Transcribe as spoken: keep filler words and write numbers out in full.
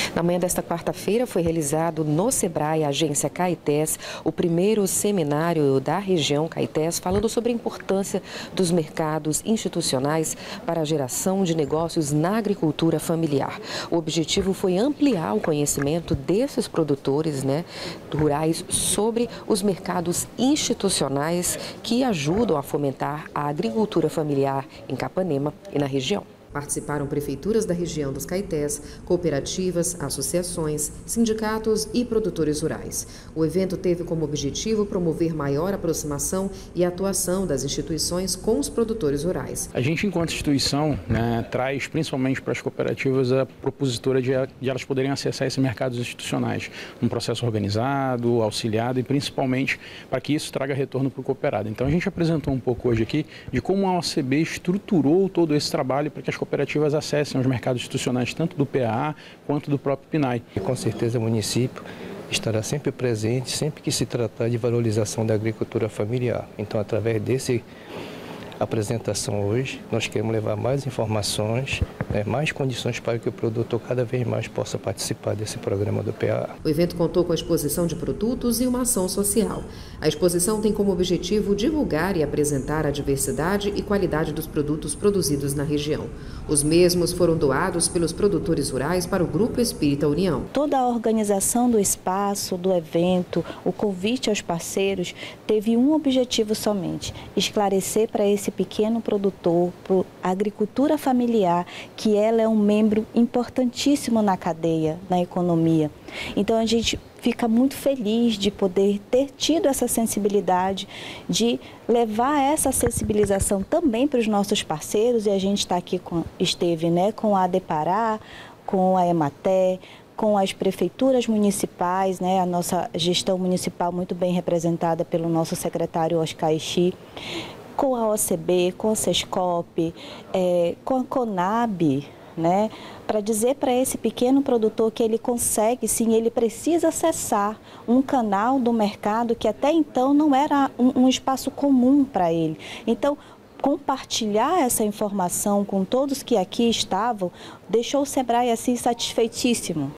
Na manhã desta quarta-feira foi realizado no Sebrae, agência Caetés, o primeiro seminário da região Caetés, falando sobre a importância dos mercados institucionais para a geração de negócios na agricultura familiar. O objetivo foi ampliar o conhecimento desses produtores, né, rurais sobre os mercados institucionais que ajudam a fomentar a agricultura familiar em Capanema e na região. Participaram prefeituras da região dos Caetés, cooperativas, associações, sindicatos e produtores rurais. O evento teve como objetivo promover maior aproximação e atuação das instituições com os produtores rurais. A gente, enquanto instituição, né, traz principalmente para as cooperativas a propositura de, de elas poderem acessar esses mercados institucionais, um processo organizado, auxiliado e principalmente para que isso traga retorno para o cooperado. Então a gente apresentou um pouco hoje aqui de como a O C B estruturou todo esse trabalho para que as cooperativas acessem os mercados institucionais, tanto do P A A quanto do próprio P N A E. E com certeza o município estará sempre presente, sempre que se tratar de valorização da agricultura familiar. Então, através desse apresentação hoje, nós queremos levar mais informações, né, mais condições para que o produtor cada vez mais possa participar desse programa do P A A. O evento contou com a exposição de produtos e uma ação social. A exposição tem como objetivo divulgar e apresentar a diversidade e qualidade dos produtos produzidos na região. Os mesmos foram doados pelos produtores rurais para o Grupo Espírita União. Toda a organização do espaço, do evento, o convite aos parceiros, teve um objetivo somente: esclarecer para esse pequeno produtor, para a agricultura familiar, que ela é um membro importantíssimo na cadeia, na economia. Então a gente fica muito feliz de poder ter tido essa sensibilidade, de levar essa sensibilização também para os nossos parceiros, e a gente está aqui com, esteve né, com a ADEPARÁ, com a EMATER, com as prefeituras municipais, né, a nossa gestão municipal muito bem representada pelo nosso secretário Oscar Ixi, com a O C B, com a SESCOP, é, com a CONAB, né, para dizer para esse pequeno produtor que ele consegue, sim, ele precisa acessar um canal do mercado que até então não era um, um espaço comum para ele. Então, compartilhar essa informação com todos que aqui estavam deixou o Sebrae assim satisfeitíssimo.